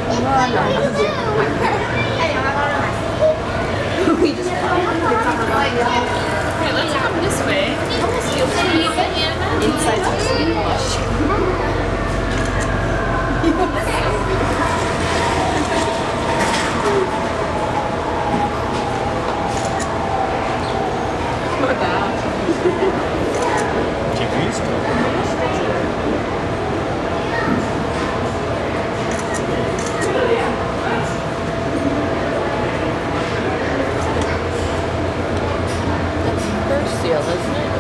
We just Okay, let's come this way. Almost feels like inside the skin blush. First seal, isn't it?